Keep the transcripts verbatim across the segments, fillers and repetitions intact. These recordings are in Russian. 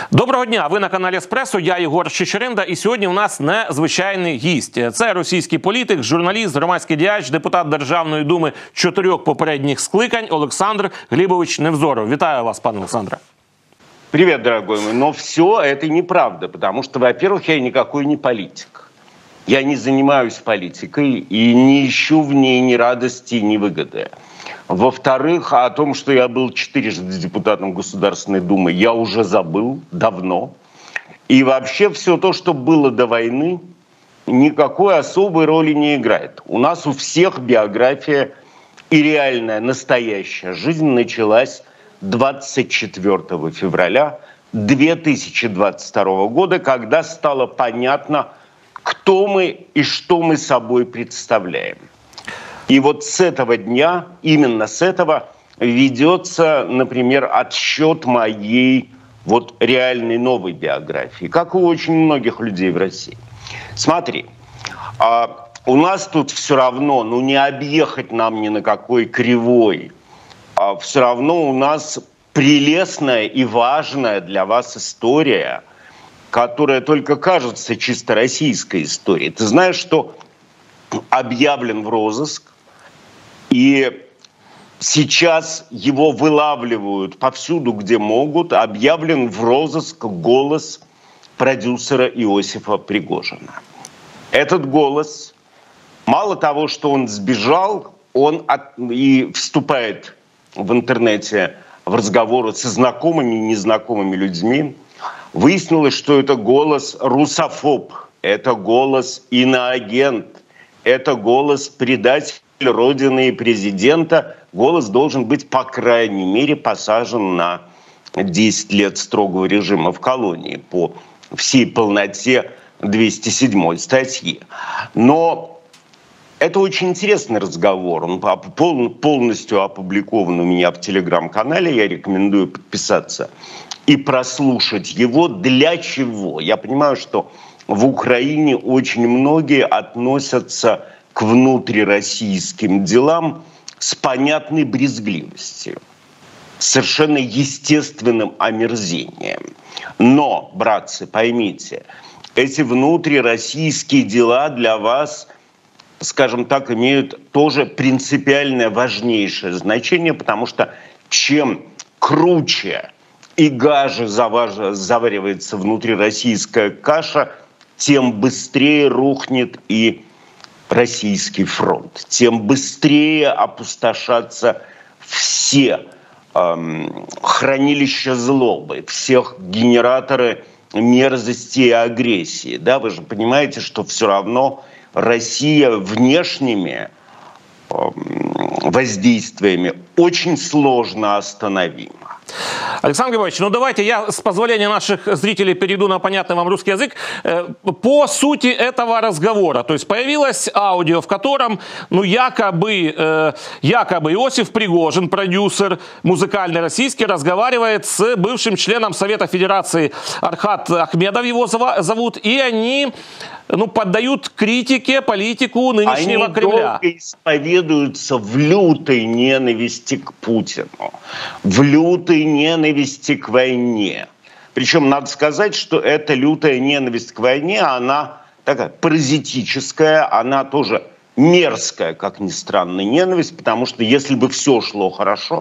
Доброго дня, ви на каналі Еспресо, я Єгор Чечеринда, і сьогодні у нас незвичайний гість. Це російський політик, журналіст, громадський діяч, депутат Державної думи чотирьох попередніх скликань Олександр Глібович Невзоров. Вітаю вас, пане Олександре. Привет, дорогой мой. Но все это неправда, потому что, во-первых, я никакой не политик. Я не занимаюсь политикой и не ищу в ней ни радости, ни выгоды. Во-вторых, о том, что я был четырежды депутатом Государственной Думы, я уже забыл давно. И вообще все то, что было до войны, никакой особой роли не играет. У нас у всех биография и реальная, настоящая жизнь началась двадцать четвёртого февраля две тысячи двадцать второго года, когда стало понятно, кто мы и что мы собой представляем. И вот с этого дня, именно с этого, ведется, например, отсчет моей вот реальной новой биографии, как у очень многих людей в России. Смотри, а у нас тут все равно, ну не объехать нам ни на какой кривой, а все равно у нас прелестная и важная для вас история, которая только кажется чисто российской историей. Ты знаешь, что объявлен в розыск, и сейчас его вылавливают повсюду, где могут. Объявлен в розыск голос продюсера Иосифа Пригожина. Этот голос, мало того, что он сбежал, он от, и вступает в интернете в разговоры со знакомыми и незнакомыми людьми. Выяснилось, что это голос русофоб, это голос иноагент, это голос предатель Родины и президента. Голос должен быть, по крайней мере, посажен на десять лет строгого режима в колонии по всей полноте двести седьмой статьи. Но это очень интересный разговор. Он полностью опубликован у меня в телеграм-канале. Я рекомендую подписаться и прослушать его. Для чего? Я понимаю, что в Украине очень многие относятся к внутрироссийским делам с понятной брезгливостью, совершенно естественным омерзением. Но, братцы, поймите, эти внутрироссийские дела для вас, скажем так, имеют тоже принципиальное важнейшее значение, потому что чем круче и гаже заваривается внутрироссийская каша, тем быстрее рухнет и Российский фронт, тем быстрее опустошатся все эм, хранилища злобы, всех генераторы мерзости и агрессии. Да, вы же понимаете, что все равно Россия внешними эм, воздействиями очень сложно остановима. Александр Григорьевич, ну давайте я, с позволения наших зрителей, перейду на понятный вам русский язык. По сути этого разговора, то есть появилось аудио, в котором, ну, якобы, э, якобы Иосиф Пригожин, продюсер музыкальный российский, разговаривает с бывшим членом Совета Федерации Архат Ахмедов, его зовут, и они, ну, поддают критике политику нынешнего они Кремля. Они долго исповедуются в лютой ненависти к Путину, в лютой ненависти к войне. Причем надо сказать, что эта лютая ненависть к войне, она такая паразитическая, она тоже мерзкая, как ни странно, ненависть, потому что если бы все шло хорошо,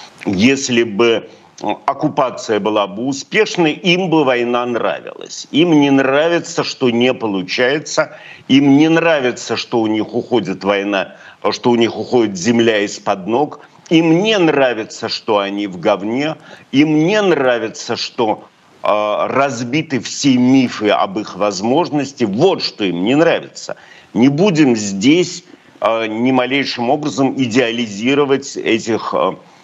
если бы оккупация была бы успешной, им бы война нравилась. Им не нравится, что не получается, им не нравится, что у них уходит война, что у них уходит земля из-под ног, им не нравится, что они в говне, им не нравится, что э, разбиты все мифы об их возможности. Вот что им не нравится. Не будем здесь э, ни малейшим образом идеализировать этих,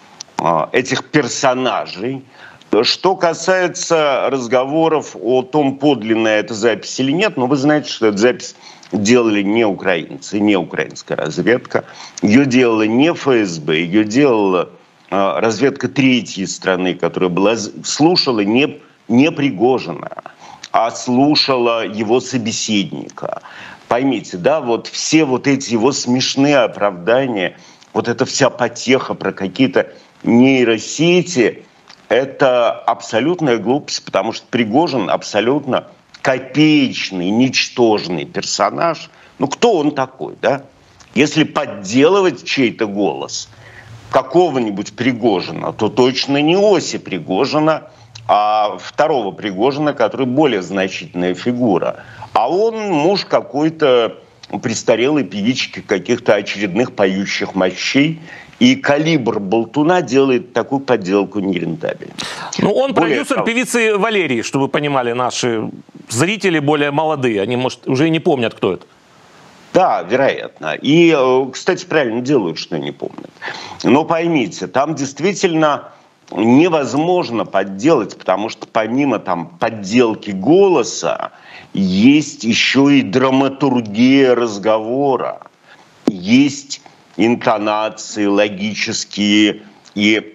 э, этих персонажей. Что касается разговоров о том, подлинная эта запись или нет, но вы знаете, что эта запись делали не украинцы, не украинская разведка. Ее делала не эф эс бэ, ее делала э, разведка третьей страны, которая была, слушала не, не Пригожина, а слушала его собеседника. Поймите, да, вот все вот эти его смешные оправдания, вот эта вся потеха про какие-то нейросети, это абсолютная глупость, потому что Пригожин абсолютно копеечный, ничтожный персонаж. Ну, кто он такой, да? Если подделывать чей-то голос какого-нибудь Пригожина, то точно не Оси Пригожина, а второго Пригожина, который более значительная фигура. А он муж какой-то престарелой певички каких-то очередных поющих мощей. И калибр болтуна делает такую подделку нерентабельной. Ну, он более продюсер того, певицы Валерии, чтобы вы понимали, наши зрители более молодые. Они, может, уже и не помнят, кто это. Да, вероятно. И, кстати, правильно делают, что не помнят. Но поймите, там действительно невозможно подделать, потому что помимо там подделки голоса есть еще и драматургия разговора, есть интонации логические и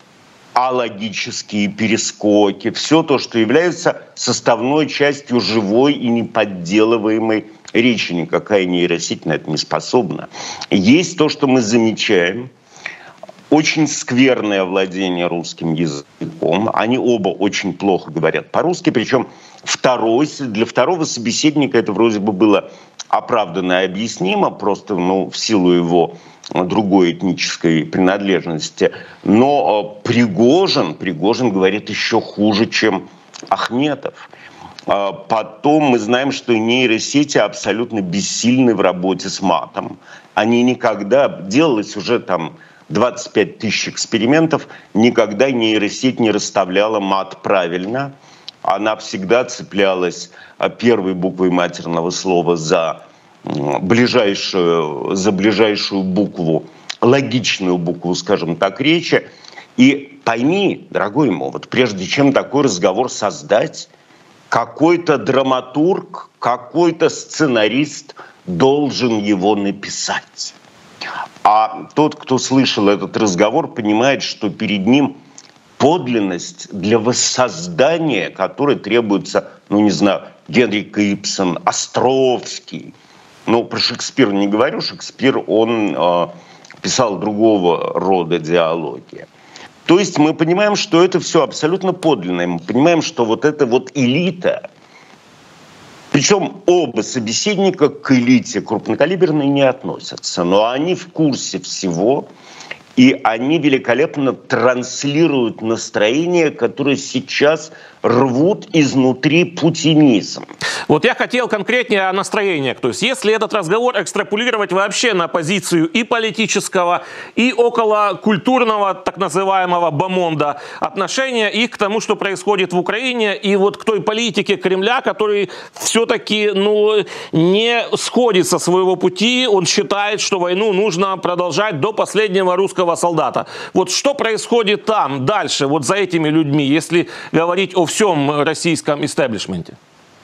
алогические перескоки, все то, что является составной частью живой и неподделываемой речи. Никакая нейросеть на это не способна. Есть то, что мы замечаем, очень скверное владение русским языком. Они оба очень плохо говорят по-русски, причем второй, для второго собеседника это вроде бы было оправданно и объяснимо, просто ну, в силу его другой этнической принадлежности. Но Пригожин, Пригожин говорит еще хуже, чем Ахметов. Потом мы знаем, что нейросети абсолютно бессильны в работе с матом. Они никогда, делалось уже там двадцать пять тысяч экспериментов, никогда нейросеть не расставляла мат правильно. Она всегда цеплялась первой буквой матерного слова за ближайшую, за ближайшую букву, логичную букву, скажем так, речи. И пойми, дорогой мой, вот прежде чем такой разговор создать, какой-то драматург, какой-то сценарист должен его написать. А тот, кто слышал этот разговор, понимает, что перед ним подлинность, для воссоздания которой требуется, ну не знаю, Генрик Ибсен, Островский. Ну, про Шекспира не говорю. Шекспир, он э, писал другого рода диалоги. То есть мы понимаем, что это все абсолютно подлинное. Мы понимаем, что вот эта вот элита, причем оба собеседника к элите крупнокалиберной не относятся, но они в курсе всего, и они великолепно транслируют настроение, которое сейчас рвут изнутри путинизм. Вот я хотел конкретнее о настроениях. То есть если этот разговор экстраполировать вообще на позицию и политического, и околокультурного, так называемого бомонда, отношения их к тому, что происходит в Украине, и вот к той политике Кремля, который все-таки ну, не сходит со своего пути, он считает, что войну нужно продолжать до последнего русского солдата. Вот что происходит там дальше, вот за этими людьми, если говорить о всем российском истеблишменте?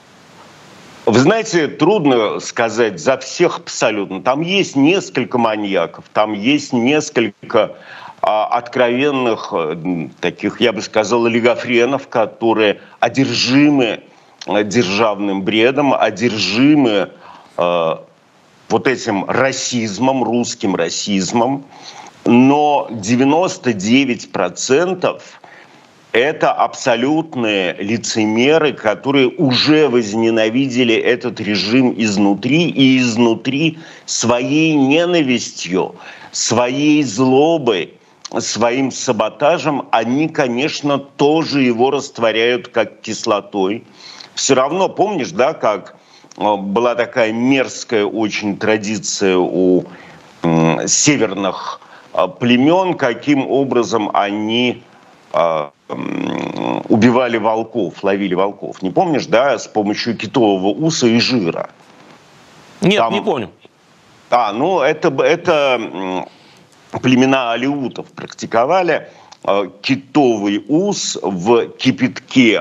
Вы знаете, трудно сказать за всех абсолютно. Там есть несколько маньяков, там есть несколько а, откровенных таких, я бы сказал, олигофренов, которые одержимы державным бредом, одержимы а, вот этим расизмом, русским расизмом. Но девяносто девять процентов это абсолютные лицемеры, которые уже возненавидели этот режим изнутри и изнутри своей ненавистью, своей злобой, своим саботажем. Они, конечно, тоже его растворяют как кислотой. Все равно, помнишь, да, как была такая мерзкая очень традиция у м, северных племен, каким образом они э, убивали волков, ловили волков. Не помнишь, да, с помощью китового уса и жира? Нет, Там... не помню. А, ну это, это племена алеутов практиковали. Китовый ус в кипятке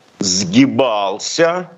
сгибался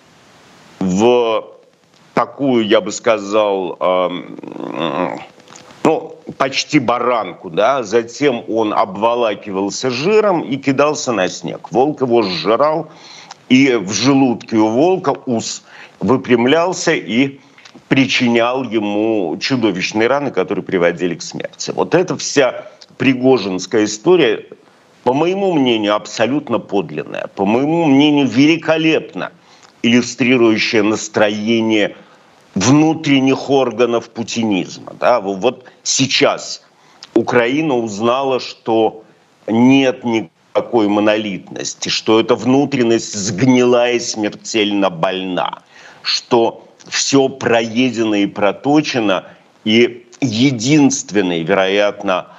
в такую, я бы сказал, э, ну, почти баранку, да, затем он обволакивался жиром и кидался на снег. Волк его сжирал, и в желудке у волка ус выпрямлялся и причинял ему чудовищные раны, которые приводили к смерти. Вот эта вся пригожинская история по моему мнению, абсолютно подлинная, по моему мнению, великолепно иллюстрирующая настроение внутренних органов путинизма. Да? Вот сейчас Украина узнала, что нет никакой монолитности, что эта внутренность сгнила и смертельно больна, что все проедено и проточено, и единственной, вероятно,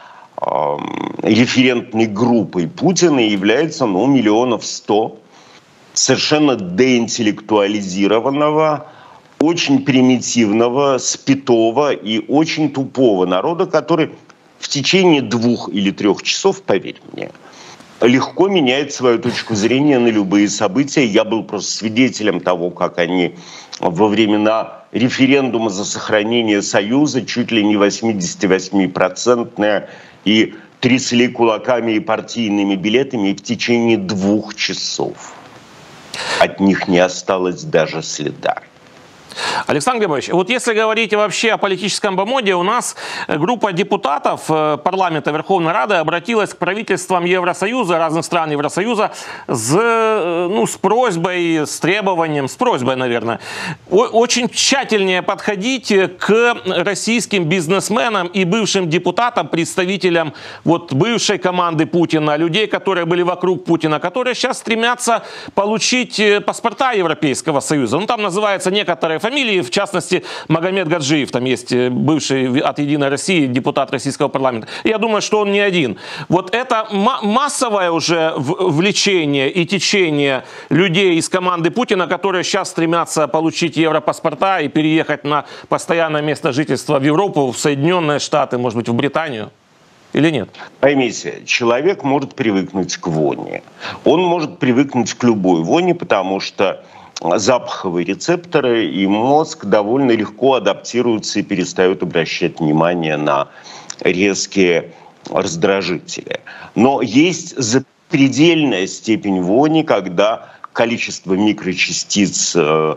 референтной группой Путина является, ну, миллионов сто совершенно деинтеллектуализированного, очень примитивного, спитого и очень тупого народа, который в течение двух или трех часов, поверь мне, легко меняет свою точку зрения на любые события. Я был просто свидетелем того, как они во времена референдума за сохранение Союза чуть ли не восьмидесятивосьмипроцентные и трясли кулаками и партийными билетами, и в течение двух часов от них не осталось даже следа. Александр Григорьевич, вот если говорить вообще о политическом бомонде, у нас группа депутатов парламента Верховной Рады обратилась к правительствам Евросоюза, разных стран Евросоюза с, ну, с просьбой, с требованием, с просьбой, наверное, очень тщательнее подходить к российским бизнесменам и бывшим депутатам, представителям вот бывшей команды Путина, людей, которые были вокруг Путина, которые сейчас стремятся получить паспорта Европейского Союза. Ну, там называются некоторые фамилии, в частности, Магомед Гаджиев, там есть бывший от «Единой России» депутат российского парламента. Я думаю, что он не один. Вот это массовое уже влечение и течение людей из команды Путина, которые сейчас стремятся получить европаспорта и переехать на постоянное место жительства в Европу, в Соединенные Штаты, может быть, в Британию. Или нет? Поймите, человек может привыкнуть к воне. Он может привыкнуть к любой воне, потому что запаховые рецепторы и мозг довольно легко адаптируются и перестают обращать внимание на резкие раздражители. Но есть запредельная степень вони, когда количество микрочастиц э,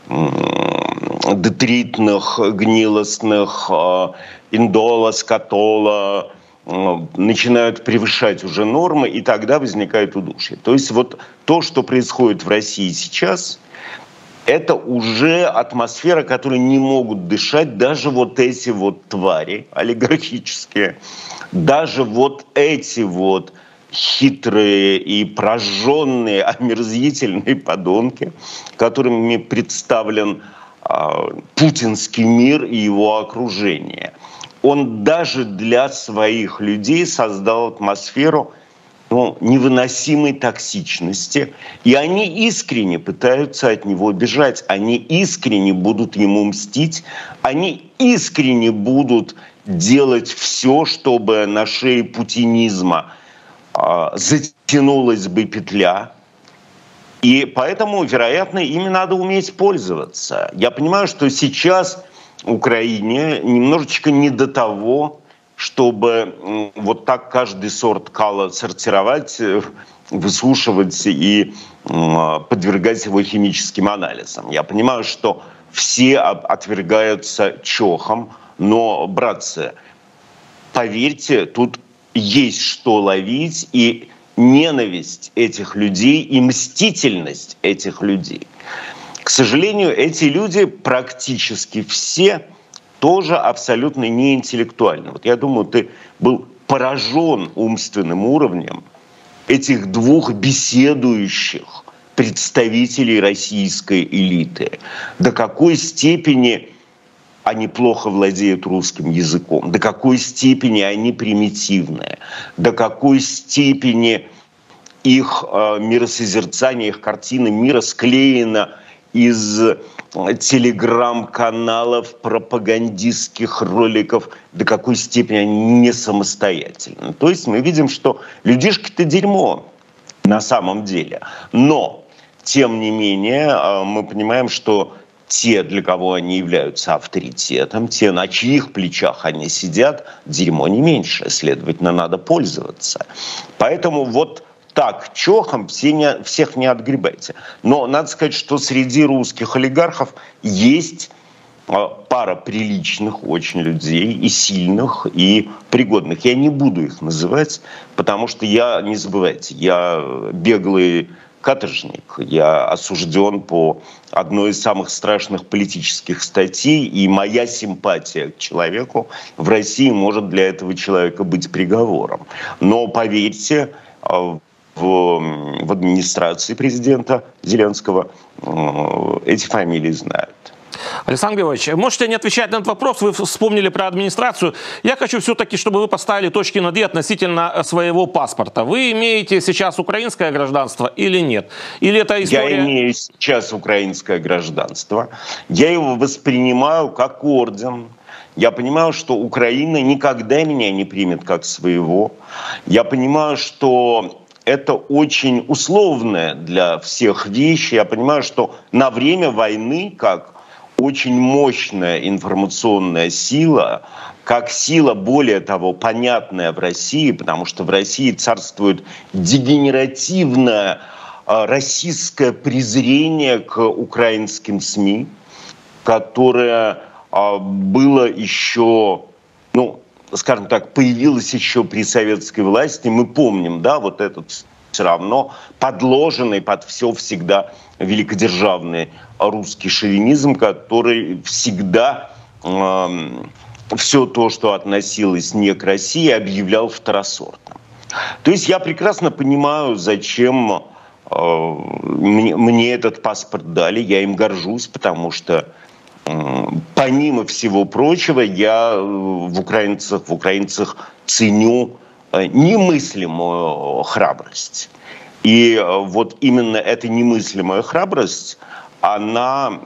э, детритных, гнилостных, э, индола, скатола э, начинают превышать уже нормы, и тогда возникает удушье. То есть вот то, что происходит в России сейчас, это уже атмосфера, которой не могут дышать даже вот эти вот твари олигархические, даже вот эти вот хитрые и прожженные, омерзительные подонки, которыми представлен э, путинский мир и его окружение. Он даже для своих людей создал атмосферу, ну, невыносимой токсичности, и они искренне пытаются от него бежать, они искренне будут ему мстить, они искренне будут делать все, чтобы на шее путинизма э, затянулась бы петля. И поэтому, вероятно, ими надо уметь пользоваться. Я понимаю, что сейчас Украине немножечко не до того, чтобы вот так каждый сорт кала сортировать, выслушивать и подвергать его химическим анализам. Я понимаю, что все отвергаются чохом, но, братцы, поверьте, тут есть что ловить, и ненависть этих людей, и мстительность этих людей. К сожалению, эти люди практически все тоже абсолютно неинтеллектуальны. Вот я думаю, ты был поражен умственным уровнем этих двух беседующих представителей российской элиты. До какой степени они плохо владеют русским языком, до какой степени они примитивные, до какой степени их э, миросозерцание, их картина мира склеена из телеграм-каналов, пропагандистских роликов, до какой степени они не самостоятельны. То есть мы видим, что людишки-то дерьмо на самом деле. Но, тем не менее, мы понимаем, что те, для кого они являются авторитетом, те, на чьих плечах они сидят, дерьмо не меньше. Следовательно, надо пользоваться. Поэтому вот так, чохом все не, всех не отгребайте. Но надо сказать, что среди русских олигархов есть пара приличных очень людей, и сильных, и пригодных. Я не буду их называть, потому что я, не забывайте, я беглый каторжник, я осужден по одной из самых страшных политических статей, и моя симпатия к человеку в России может для этого человека быть приговором. Но поверьте, в, в администрации президента Зеленского эти фамилии знают. Александр Григорьевич, можете не отвечать на этот вопрос, вы вспомнили про администрацию. Я хочу все-таки, чтобы вы поставили точки над «и» относительно своего паспорта. Вы имеете сейчас украинское гражданство или нет? Или это история... Я имею сейчас украинское гражданство. Я его воспринимаю как орден. Я понимаю, что Украина никогда меня не примет как своего. Я понимаю, что это очень условная для всех вещь. Я понимаю, что на время войны, как очень мощная информационная сила, как сила, более того, понятная в России, потому что в России царствует дегенеративное э, российское презрение к украинским СМИ, которое э, было еще, ну, скажем так, появилось еще при советской власти. Мы помним, да, вот этот все равно подложенный под все всегда великодержавный русский шовинизм, который всегда э, все то, что относилось не к России, объявлял второсортным. То есть я прекрасно понимаю, зачем э, мне, мне этот паспорт дали, я им горжусь, потому что э, помимо всего прочего я в украинцах, в украинцах ценю э, немыслимую храбрость. И вот именно эта немыслимая храбрость, она,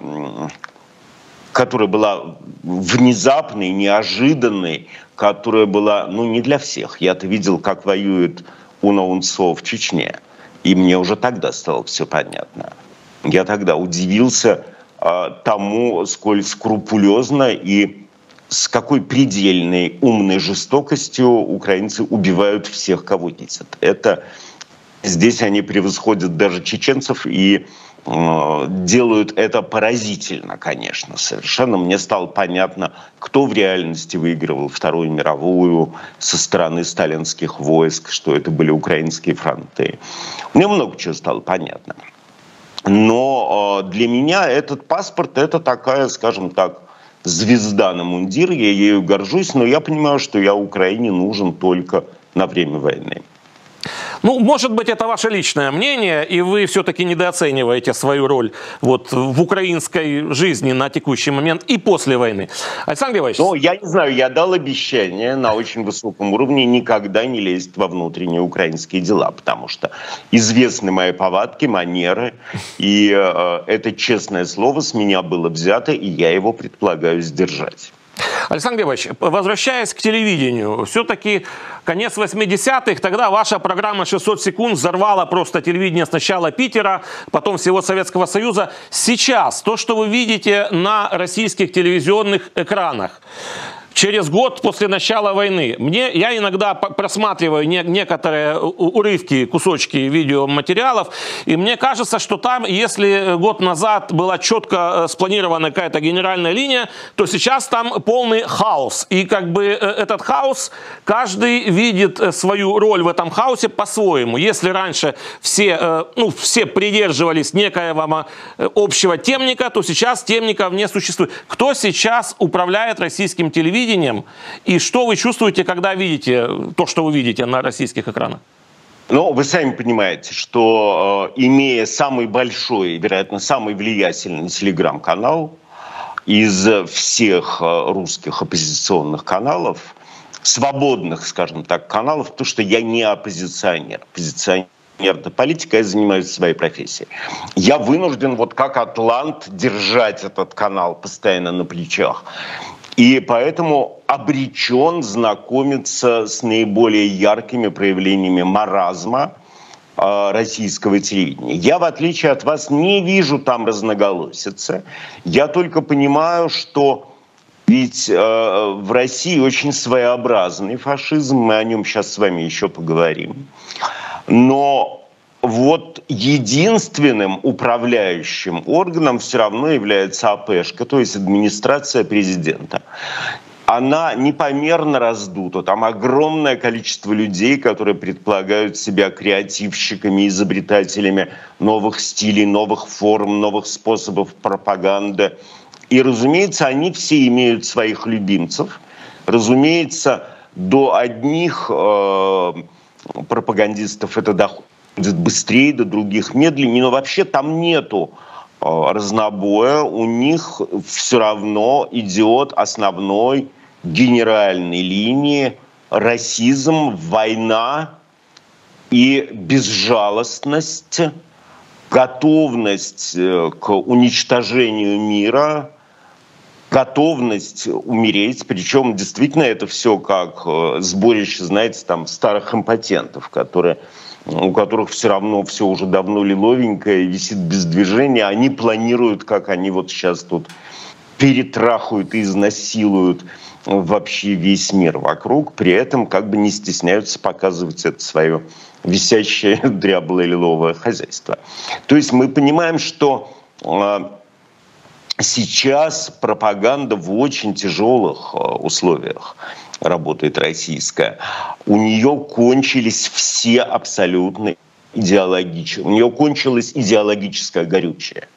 которая была внезапной, неожиданной, которая была, ну, не для всех. Я-то видел, как воюет Уна-Унцо в Чечне, и мне уже тогда стало все понятно. Я тогда удивился а, тому, сколь скрупулезно и с какой предельной умной жестокостью украинцы убивают всех, кого видят. Это... Здесь они превосходят даже чеченцев и э, делают это поразительно, конечно, совершенно. Мне стало понятно, кто в реальности выигрывал Вторую мировую со стороны сталинских войск, что это были украинские фронты. Мне много чего стало понятно. Но э, для меня этот паспорт – это такая, скажем так, звезда на мундире. Я ею горжусь, но я понимаю, что я Украине нужен только на время войны. Ну, может быть, это ваше личное мнение, и вы все-таки недооцениваете свою роль вот, в украинской жизни на текущий момент и после войны. Александр Григорьевич. Ну, я не знаю, я дал обещание на очень высоком уровне никогда не лезть во внутренние украинские дела, потому что известны мои повадки, манеры, и э, это честное слово с меня было взято, и я его предполагаю сдержать. Александр Григорьевич, возвращаясь к телевидению, все-таки конец восьмидесятых, тогда ваша программа шестьсот секунд взорвала просто телевидение сначала Питера, потом всего Советского Союза. Сейчас то, что вы видите на российских телевизионных экранах, через год после начала войны, мне, я иногда просматриваю не, некоторые урывки, кусочки видеоматериалов, и мне кажется, что там, если год назад была четко спланирована какая-то генеральная линия, то сейчас там полный хаос. И как бы этот хаос, каждый видит свою роль в этом хаосе по-своему. Если раньше все, ну, все придерживались некоего общего темника, то сейчас темников не существует. Кто сейчас управляет российским телевидением? И что вы чувствуете, когда видите то, что вы видите на российских экранах? Ну, вы сами понимаете, что э, имея самый большой, вероятно, самый влиятельный телеграм-канал из всех э, русских оппозиционных каналов, свободных, скажем так, каналов, потому что я не оппозиционер. Оппозиционер это политика, я занимаюсь своей профессией. Я вынужден, вот как атлант, держать этот канал постоянно на плечах. И поэтому обречен знакомиться с наиболее яркими проявлениями маразма э, российского телевидения. Я, в отличие от вас, не вижу там разноголосицы. Я только понимаю, что ведь э, в России очень своеобразный фашизм, мы о нем сейчас с вами еще поговорим. Но вот единственным управляющим органом все равно является АПшка, то есть администрация президента. Она непомерно раздута. Там огромное количество людей, которые предполагают себя креативщиками, изобретателями новых стилей, новых форм, новых способов пропаганды. И, разумеется, они все имеют своих любимцев. Разумеется, до одних э, пропагандистов это доходит быстрее, до других медленнее. Но вообще там нету э, разнобоя. У них все равно идет основной генеральной линии расизм, война и безжалостность, готовность к уничтожению мира, готовность умереть. Причем действительно это все как сборище, знаете, там старых импотентов, которые, у которых все равно все уже давно лиловенькое, висит без движения. Они планируют, как они вот сейчас тут перетрахают и изнасилуют вообще весь мир вокруг, при этом как бы не стесняются показывать это свое висящее дряблое лиловое хозяйство. То есть мы понимаем, что э, сейчас пропаганда в очень тяжелых э, условиях работает российская. У нее кончились все абсолютно идеологические, у нее кончилось идеологическое горючее.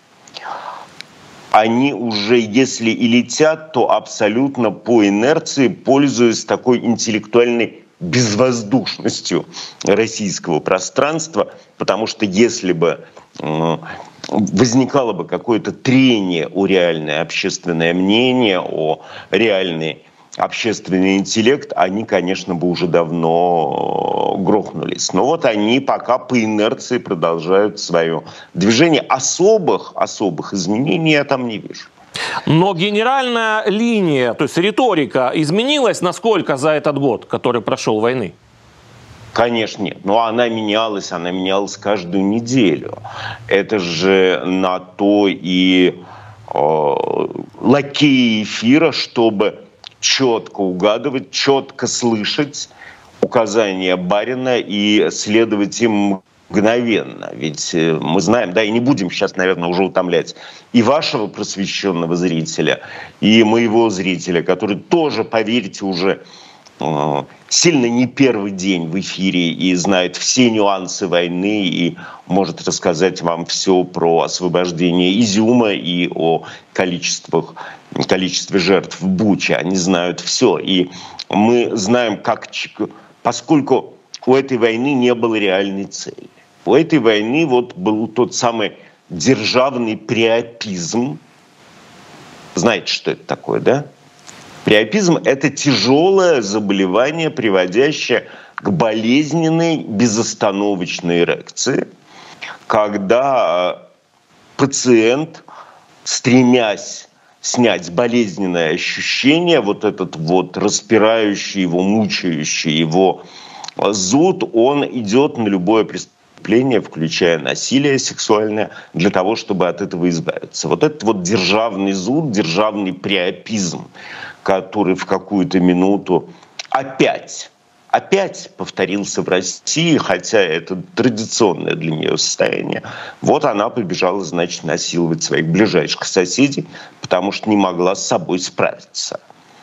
Они уже, если и летят, то абсолютно по инерции, пользуясь такой интеллектуальной безвоздушностью российского пространства, потому что если бы э, возникало бы какое-то трение о реальное общественное мнение, о реальный общественный интеллект, они, конечно, бы уже давно грохнулись. Но вот они пока по инерции продолжают свое движение. Особых, особых изменений я там не вижу. Но генеральная линия, то есть риторика изменилась насколько за этот год, который прошел войны? Конечно, нет. Но она менялась, она менялась каждую неделю. Это же на то и э, лакеи эфира, чтобы четко угадывать, четко слышать указания барина и следовать им мгновенно. Ведь мы знаем, да, и не будем сейчас, наверное, уже утомлять и вашего просвещенного зрителя, и моего зрителя, который тоже, поверьте, уже э, сильно не первый день в эфире и знает все нюансы войны и может рассказать вам все про освобождение Изюма и о количествах, количестве жертв в Буче. Они знают все. И мы знаем, как, поскольку у этой войны не было реальной цели. У этой войны вот был тот самый державный приопизм. Знаете, что это такое, да? Приопизм – это тяжелое заболевание, приводящее к болезненной безостановочной эрекции, когда пациент, стремясь снять болезненное ощущение, вот этот вот распирающий его, мучающий его зуд, он идет на любое преступление, включая насилие сексуальное, для того, чтобы от этого избавиться. Вот этот вот державный зуд, державный приопизм, который в какую-то минуту опять, опять повторился в России, хотя это традиционное для нее состояние. Вот она побежала, значит, насиловать своих ближайших соседей, потому что не могла с собой справиться.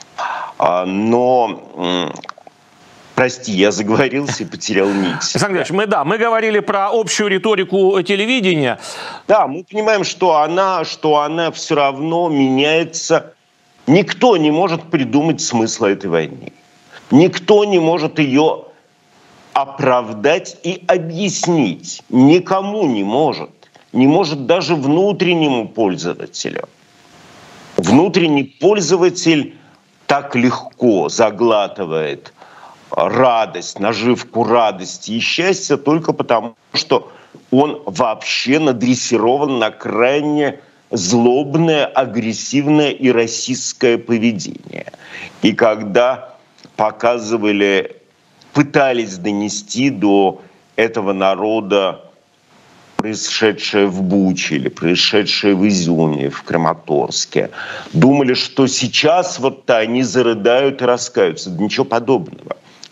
Но, прости, я заговорился и потерял нить. Александр Григорьевич, мы, да, мы говорили про общую риторику телевидения. Да, мы понимаем, что она, что она все равно меняется. Никто не может придумать смысла этой войны. Никто не может ее оправдать и объяснить. Никому не может. Не может даже внутреннему пользователю. Внутренний пользователь так легко заглатывает радость, наживку радости и счастья только потому, что он вообще надрессирован на крайне злобное, агрессивное и расистское поведение. И когда показывали, пытались донести до этого народа происшедшее в Буче или происшедшее в Изюме, в Краматорске, думали, что сейчас вот они зарыдают и раскаются. Да ничего подобного.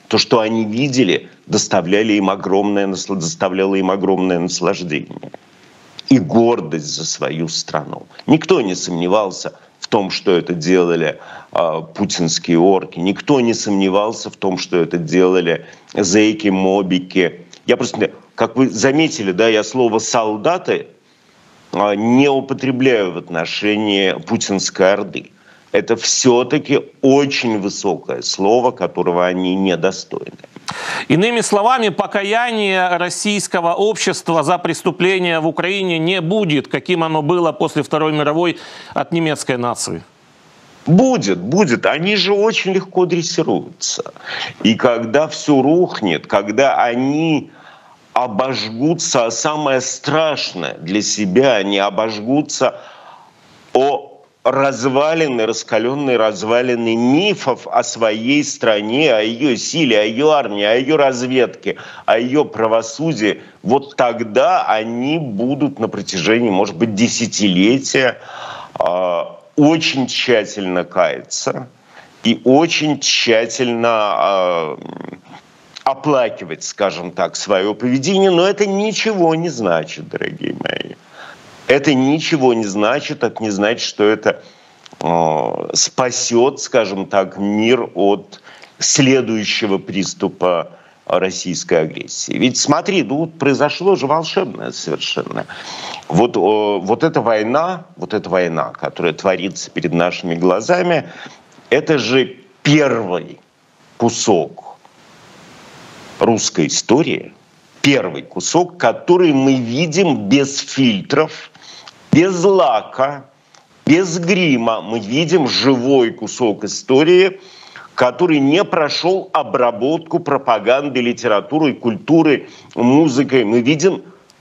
То, что они видели, доставляли им огромное, доставляло им огромное наслаждение и гордость за свою страну. Никто не сомневался в том, что это делали э, путинские орки. Никто не сомневался в том, что это делали зэки, мобики. Я просто, как вы заметили, да, я слово «солдаты» э, не употребляю в отношении путинской орды. Это все-таки очень высокое слово, которого они недостойны. Иными словами, покаяния российского общества за преступления в Украине не будет, каким оно было после Второй мировой от немецкой нации. Будет, будет. Они же очень легко дрессируются. И когда все рухнет, когда они обожгутся, самое страшное для себя, они обожгутся о развалины, раскаленные развалины мифов о своей стране, о ее силе, о ее армии, о ее разведке, о ее правосудии, вот тогда они будут на протяжении, может быть, десятилетия э, очень тщательно каяться и очень тщательно э, оплакивать, скажем так, свое поведение. Но это ничего не значит, дорогие мои. Это ничего не значит, это не значит, что это э, спасет, скажем так, мир от следующего приступа российской агрессии. Ведь смотри, ну, произошло же волшебное совершенно. Вот, э, вот эта война, вот эта война, которая творится перед нашими глазами, это же первый кусок русской истории, первый кусок, который мы видим без фильтров, без лака, без грима. Мы видим живой кусок истории, который не прошел обработку пропаганды, литературы, культуры, музыкой. Мы видим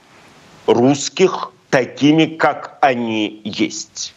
русских такими, как они есть.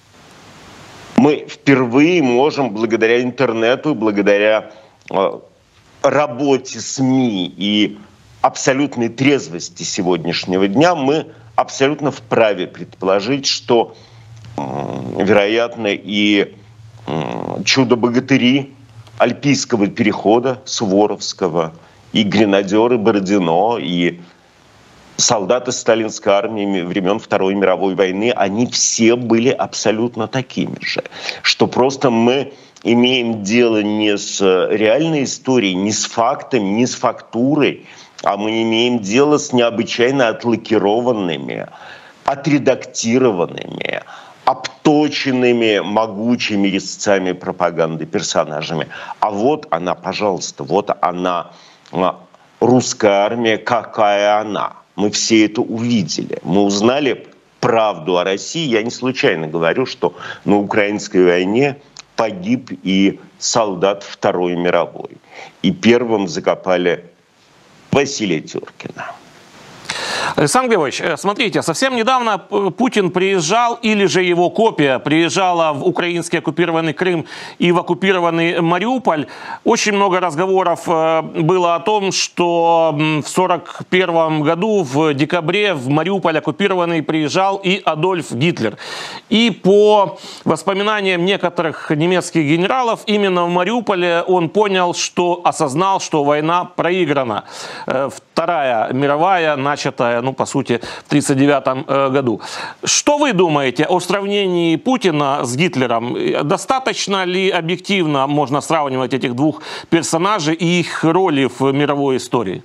Мы впервые можем благодаря интернету, благодаря э, работе СМИ и абсолютной трезвости сегодняшнего дня, мы абсолютно вправе предположить, что, э, вероятно, и э, чудо-богатыри Альпийского перехода Суворовского, и гренадеры Бородино, и солдаты сталинской армии времен Второй мировой войны, они все были абсолютно такими же. Что просто мы имеем дело не с реальной историей, не с фактами, не с фактурой, а мы имеем дело с необычайно отлакированными, отредактированными, обточенными могучими резцами пропаганды персонажами. А вот она, пожалуйста, вот она, русская армия, какая она. Мы все это увидели. Мы узнали правду о России. Я не случайно говорю, что на украинской войне погиб и солдат Второй мировой. И первым закопали Василия Теркина. Александр Григорьевич, смотрите, совсем недавно Путин приезжал, или же его копия приезжала в украинский оккупированный Крым и в оккупированный Мариуполь. Очень много разговоров было о том, что в сорок первом году в декабре в Мариуполь оккупированный приезжал и Адольф Гитлер. И по воспоминаниям некоторых немецких генералов, именно в Мариуполе он понял, что осознал, что война проиграна. Вторая мировая, начатая, ну, по сути, в тридцать девятом году. Что вы думаете о сравнении Путина с Гитлером? Достаточно ли объективно можно сравнивать этих двух персонажей и их роли в мировой истории?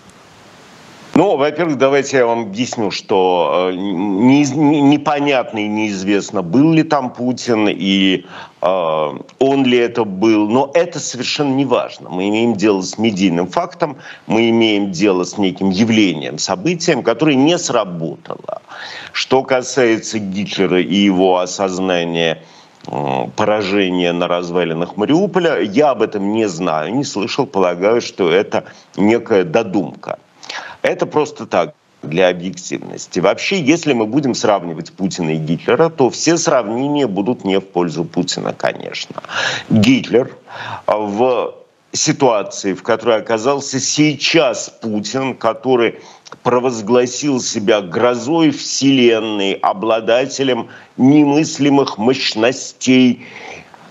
Ну, во-первых, давайте я вам объясню, что не, не, непонятно и неизвестно, был ли там Путин и э, он ли это был, но это совершенно не важно. Мы имеем дело с медийным фактом, мы имеем дело с неким явлением, событием, которое не сработало. Что касается Гитлера и его осознания э, поражения на развалинах Мариуполя, я об этом не знаю, не слышал, полагаю, что это некая додумка. Это просто так, для объективности. Вообще, если мы будем сравнивать Путина и Гитлера, то все сравнения будут не в пользу Путина, конечно. Гитлер в ситуации, в которой оказался сейчас Путин, который провозгласил себя грозой вселенной, обладателем немыслимых мощностей,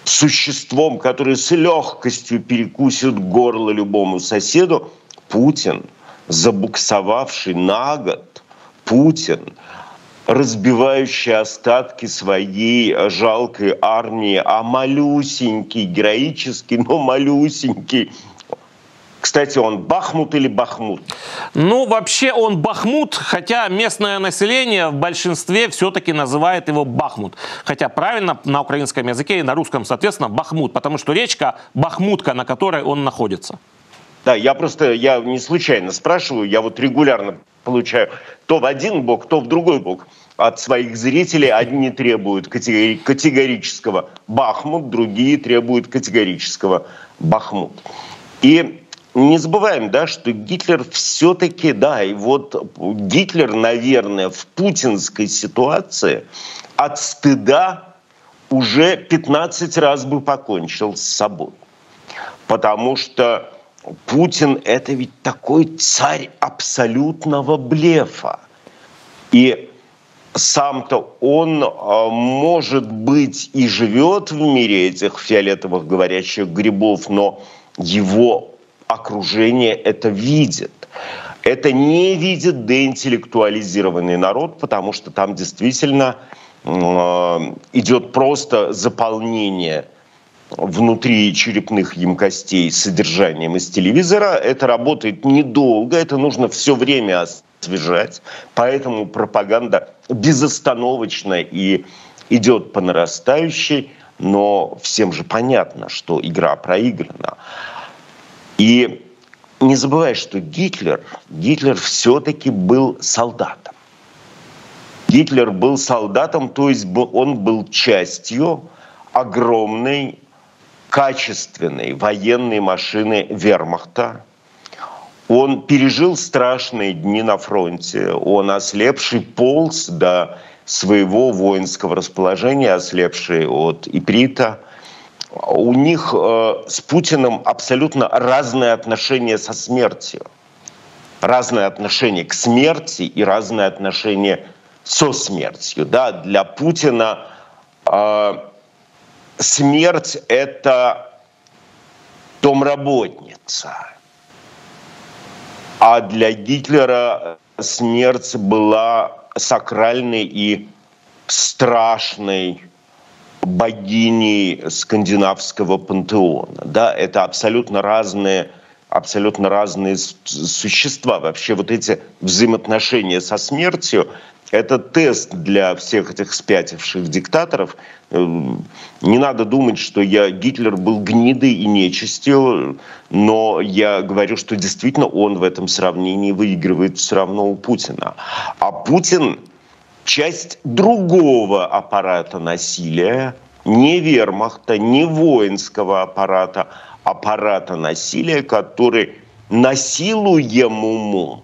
существом, которое с легкостью перекусит горло любому соседу, Путин, забуксовавший на год, Путин, разбивающий остатки своей жалкой армии, а малюсенький, героический, но малюсенький. Кстати, он Бахмут или Бахмут? Ну, вообще он Бахмут, хотя местное население в большинстве все-таки называет его Бахмут. Хотя правильно на украинском языке и на русском, соответственно, Бахмут, потому что речка Бахмутка, на которой он находится. Да, я просто, я не случайно спрашиваю, я вот регулярно получаю то в один бок, то в другой бок от своих зрителей. Одни требуют категорического Бахмут, другие требуют категорического Бахмут. И не забываем, да, что Гитлер все-таки, да, и вот Гитлер, наверное, в путинской ситуации от стыда уже пятнадцать раз бы покончил с собой. Потому что Путин – это ведь такой царь абсолютного блефа. И сам-то он, может быть, и живет в мире этих фиолетовых говорящих грибов, но его окружение это видит. Это не видит деинтеллектуализированный народ, потому что там действительно э, идет просто заполнение внутри черепных емкостей содержанием из телевизора. Это работает недолго, это нужно все время освежать. Поэтому пропаганда безостановочно и идет по нарастающей. Но всем же понятно, что игра проиграна. И не забывай, что Гитлер, Гитлер все-таки был солдатом. Гитлер был солдатом, то есть он был частью огромной, качественной военной машины вермахта. Он пережил страшные дни на фронте. Он ослепший полз до своего воинского расположения, ослепший от иприта. У них э, с Путиным абсолютно разное отношение со смертью. Разное отношение к смерти и разное отношение со смертью. Да? Для Путина э, смерть – это домработница. А для Гитлера смерть была сакральной и страшной богиней скандинавского пантеона. Да, это абсолютно разные, абсолютно разные существа. Вообще вот эти взаимоотношения со смертью – это тест для всех этих спятивших диктаторов. Не надо думать, что я, Гитлер был гнидой и нечистью, но я говорю, что действительно он в этом сравнении выигрывает все равно у Путина. А Путин – часть другого аппарата насилия, не вермахта, не воинского аппарата, аппарата насилия, который насилуемому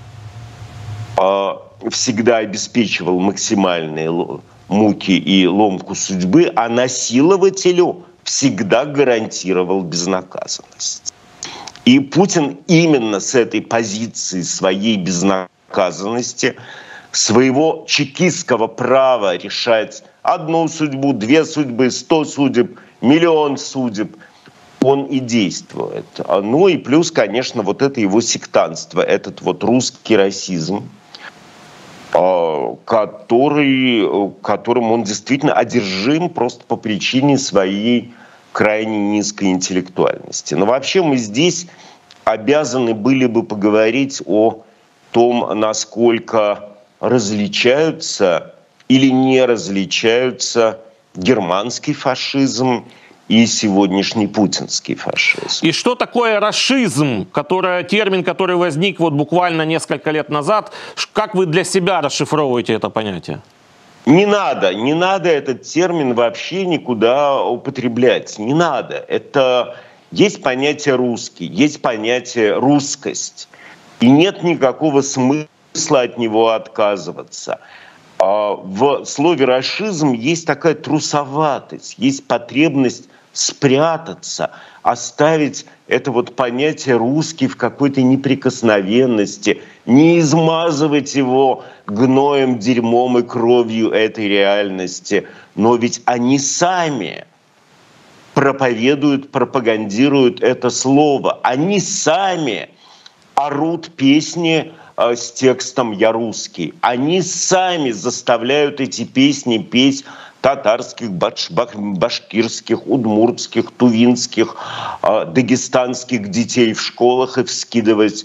э, всегда обеспечивал максимальные муки и ломку судьбы, а насилователю всегда гарантировал безнаказанность. И Путин именно с этой позиции своей безнаказанности, своего чекистского права решать одну судьбу, две судьбы, сто судеб, миллион судеб, он и действует. Ну и плюс, конечно, вот это его сектантство, этот вот русский расизм, который, которым он действительно одержим просто по причине своей крайне низкой интеллектуальности. Но вообще мы здесь обязаны были бы поговорить о том, насколько различаются или не различаются германский фашизм и сегодняшний путинский фашизм. И что такое рашизм, который, термин, который возник вот буквально несколько лет назад? Как вы для себя расшифровываете это понятие? Не надо, не надо этот термин вообще никуда употреблять. Не надо. Это есть понятие русский, есть понятие русскость. И нет никакого смысла от него отказываться. В слове «рашизм» есть такая трусоватость, есть потребность спрятаться, оставить это вот понятие «русский» в какой-то неприкосновенности, не измазывать его гноем, дерьмом и кровью этой реальности. Но ведь они сами проповедуют, пропагандируют это слово. Они сами орут песни э, с текстом «Я русский». Они сами заставляют эти песни петь татарских, баш, башкирских, удмуртских, тувинских, э, дагестанских детей в школах и вскидывать,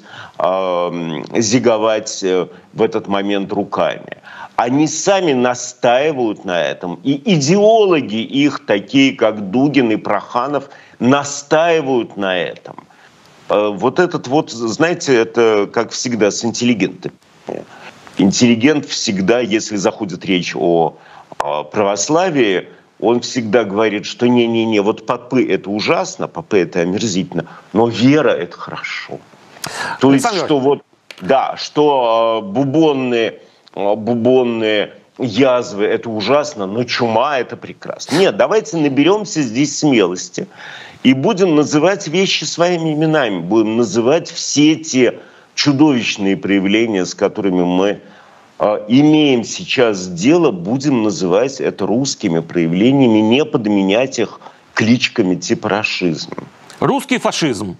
э, зиговать э, в этот момент руками. Они сами настаивают на этом. И идеологи их, такие как Дугин и Проханов, настаивают на этом. Вот этот вот, знаете, это как всегда с интеллигентами. Интеллигент всегда, если заходит речь о православии, он всегда говорит, что не-не-не, вот попы это ужасно, попы это омерзительно, но вера это хорошо. То есть, что вот, да, что бубонные... бубонные язвы – это ужасно, но чума – это прекрасно. Нет, давайте наберемся здесь смелости и будем называть вещи своими именами, будем называть все те чудовищные проявления, с которыми мы э, имеем сейчас дело, будем называть это русскими проявлениями, не подменять их кличками типа рашизм. Русский фашизм.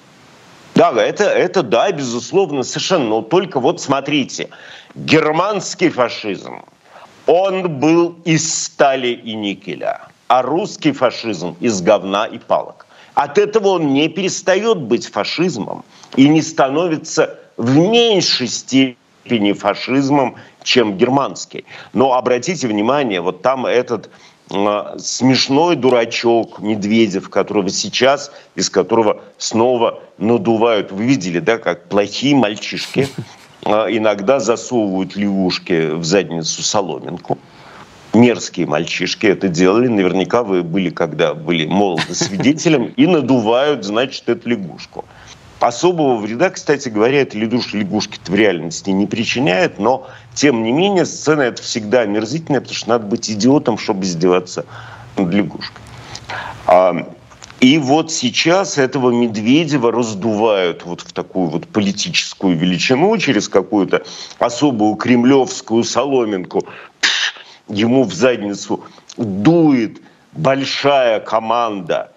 Да, это, это да, безусловно, совершенно. Но только вот смотрите, германский фашизм, он был из стали и никеля, а русский фашизм из говна и палок. От этого он не перестает быть фашизмом и не становится в меньшей степени фашизмом, чем германский. Но обратите внимание, вот там этот... смешной дурачок Медведев, которого сейчас, из которого снова надувают. Вы видели, да, как плохие мальчишки иногда засовывают лягушки в задницу соломинку. Мерзкие мальчишки это делали. Наверняка вы были, когда были молоды свидетелем, и надувают, значит, эту лягушку. Особого вреда, кстати говоря, эта лягушки-то в реальности не причиняет, но, тем не менее, сцена это всегда омерзительная, потому что надо быть идиотом, чтобы издеваться над лягушкой. И вот сейчас этого Медведева раздувают вот в такую вот политическую величину через какую-то особую кремлевскую соломинку. Ему в задницу дует большая команда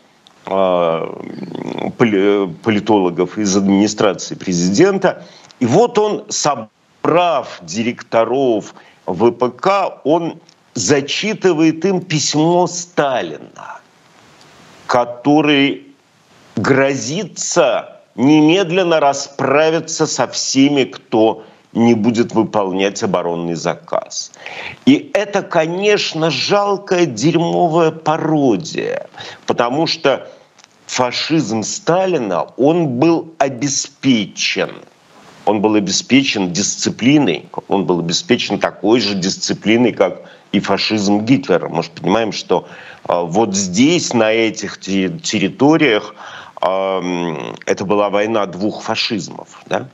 политологов из администрации президента. И вот он, собрав директоров ВПК, он зачитывает им письмо Сталина, который грозится немедленно расправиться со всеми, кто не будет выполнять оборонный заказ. И это, конечно, жалкая дерьмовая пародия, потому что фашизм Сталина, он был обеспечен. Он был обеспечен дисциплиной, он был обеспечен такой же дисциплиной, как и фашизм Гитлера. Мы же понимаем, что э, вот здесь, на этих территориях, э, это была война двух фашизмов. Да?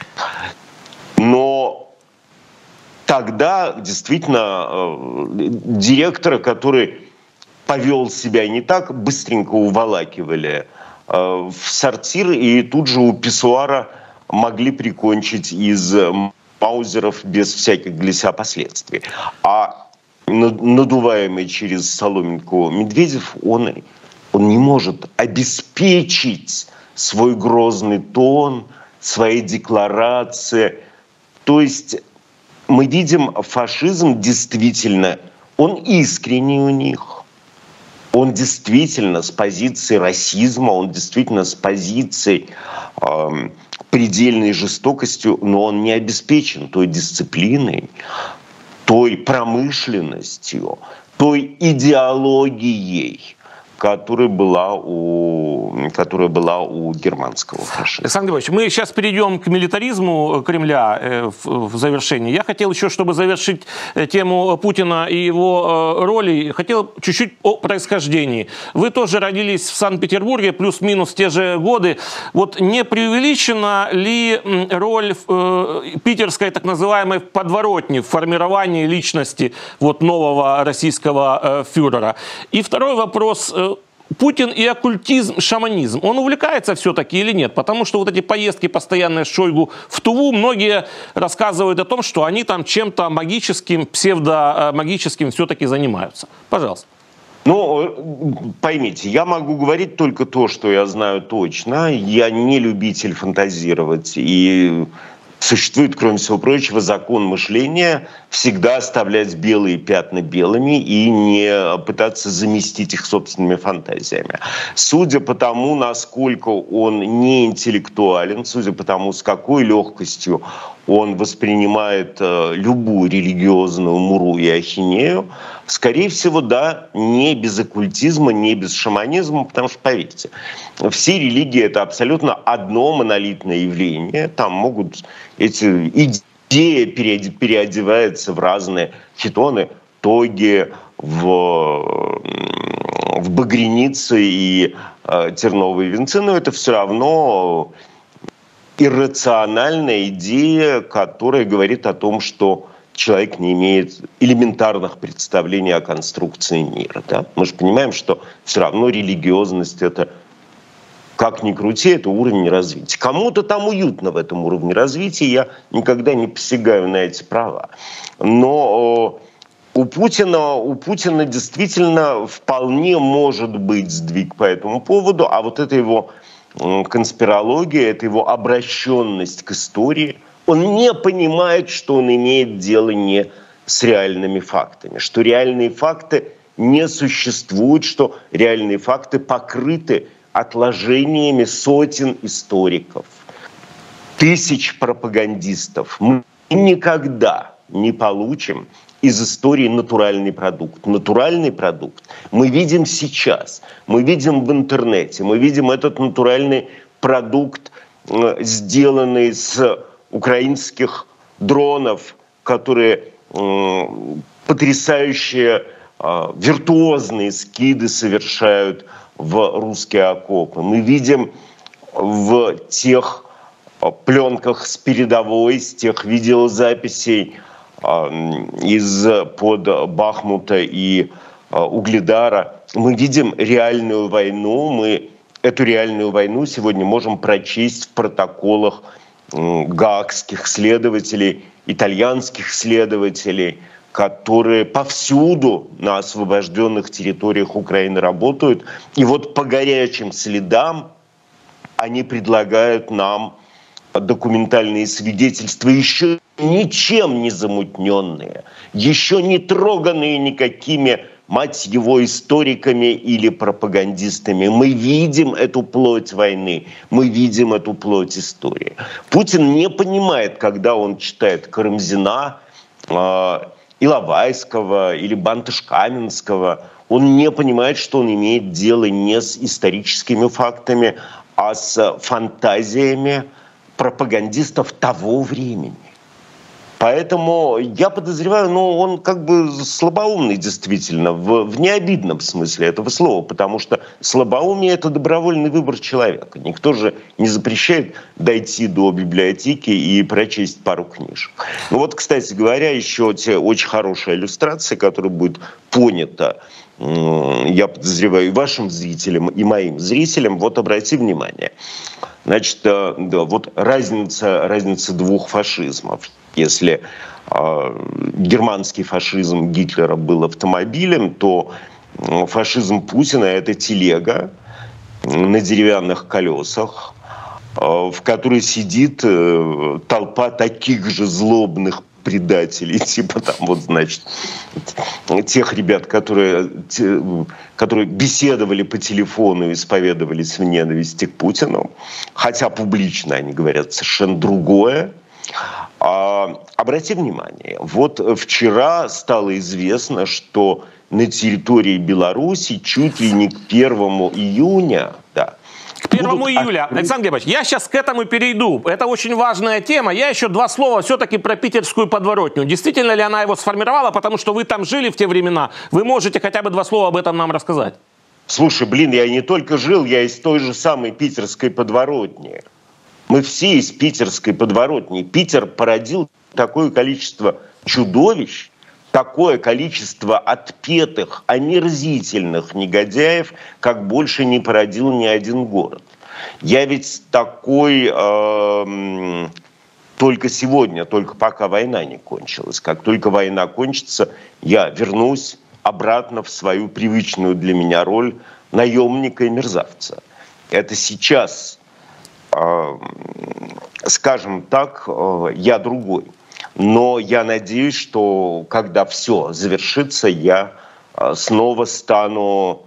Но тогда действительно э, директора, который повел себя не так, быстренько уволакивали э, в сортир, и тут же у писсуара могли прикончить из маузеров без всяких для себя последствий. А надуваемый через соломинку Медведев, он, он не может обеспечить свой грозный тон, свои декларации. То есть мы видим, фашизм действительно, он искренний у них. Он действительно с позиции расизма, он действительно с позиции э, предельной жестокостью, но он не обеспечен той дисциплиной, той промышленностью, той идеологией, которая была у, которая была у германского фашизма. Александр Григорьевич, мы сейчас перейдем к милитаризму Кремля э, в, в завершении. Я хотел еще, чтобы завершить тему Путина и его э, роли, хотел чуть-чуть о происхождении. Вы тоже родились в Санкт-Петербурге, плюс-минус те же годы. Вот не преувеличена ли роль э, питерской так называемой подворотни в формировании личности вот, нового российского э, фюрера? И второй вопрос. Путин и оккультизм, шаманизм, он увлекается все-таки или нет? Потому что вот эти поездки постоянные с Шойгу в Туву, многие рассказывают о том, что они там чем-то магическим, псевдомагическим все-таки занимаются. Пожалуйста. Ну, поймите, я могу говорить только то, что я знаю точно. Я не любитель фантазировать. И существует, кроме всего прочего, закон мышления всегда оставлять белые пятна белыми и не пытаться заместить их собственными фантазиями. Судя по тому, насколько он не интеллектуален, судя по тому, с какой легкостью он воспринимает э, любую религиозную муру и ахинею, скорее всего, да, не без оккультизма, не без шаманизма, потому что, поверьте, все религии — это абсолютно одно монолитное явление. Там могут эти идеи переодеваются в разные хитоны, тоги, в, в багряницы и э, терновые венцы, но это все равно иррациональная идея, которая говорит о том, что человек не имеет элементарных представлений о конструкции мира. Да? Мы же понимаем, что все равно религиозность — это, как ни крути, это уровень развития. Кому-то там уютно в этом уровне развития, я никогда не посягаю на эти права. Но у Путина, у Путина действительно вполне может быть сдвиг по этому поводу, а вот это его конспирология, это его обращенность к истории. Он не понимает, что он имеет дело не с реальными фактами, что реальные факты не существуют, что реальные факты покрыты отложениями сотен историков, тысяч пропагандистов. Мы никогда не получим из истории натуральный продукт. Натуральный продукт мы видим сейчас, мы видим в интернете, мы видим этот натуральный продукт, сделанный с украинских дронов, которые потрясающие виртуозные скиды совершают в русские окопы. Мы видим в тех пленках с передовой, с тех видеозаписей из-под Бахмута и Угледара, мы видим реальную войну. Мы эту реальную войну сегодня можем прочесть в протоколах гаагских следователей, итальянских следователей, которые повсюду на освобожденных территориях Украины работают. И вот по горячим следам они предлагают нам документальные свидетельства, еще ничем не замутненные, еще не троганные никакими, мать его, историками или пропагандистами. Мы видим эту плоть войны, мы видим эту плоть истории. Путин не понимает, когда он читает Карамзина, э, Иловайского или Бантыш-Каменского, он не понимает, что он имеет дело не с историческими фактами, а с фантазиями пропагандистов того времени. Поэтому я подозреваю, ну, он как бы слабоумный действительно, в, в необидном смысле этого слова, потому что слабоумие — это добровольный выбор человека. Никто же не запрещает дойти до библиотеки и прочесть пару книжек. Ну вот, кстати говоря, еще те очень хорошая иллюстрация, которая будет понята, я подозреваю, и вашим зрителям, и моим зрителям. Вот обрати внимание. Значит, да, вот разница, разница двух фашизмов. Если э, германский фашизм Гитлера был автомобилем, то фашизм Путина — это телега на деревянных колесах, э, в которой сидит э, толпа таких же злобных предателей, типа там вот, значит, тех ребят, которые, те, которые беседовали по телефону и исповедовались в ненависти к Путину, хотя публично они говорят совершенно другое. А, обрати внимание, вот вчера стало известно, что на территории Беларуси чуть ли не к первому июня, да, К первому июля. Открыть... Александр Германович, я сейчас к этому перейду. Это очень важная тема. Я еще два слова все-таки про питерскую подворотню. Действительно ли она его сформировала? Потому что вы там жили в те времена. Вы можете хотя бы два слова об этом нам рассказать? Слушай, блин, я не только жил, я из той же самой питерской подворотни. Мы все из питерской подворотни. Питер породил такое количество чудовищ, такое количество отпетых, омерзительных негодяев, как больше не породил ни один город. Я ведь такой э, только сегодня, только пока война не кончилась. Как только война кончится, я вернусь, обратно в свою привычную для меня роль наемника и мерзавца. Это сейчас, скажем так, я другой. Но я надеюсь, что когда все завершится, я снова стану